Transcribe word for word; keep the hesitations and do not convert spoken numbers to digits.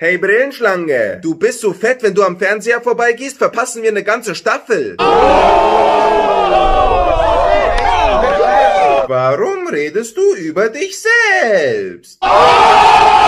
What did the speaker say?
Hey Brillenschlange, du bist so fett, wenn du am Fernseher vorbeigehst, verpassen wir eine ganze Staffel. Warum redest du über dich selbst?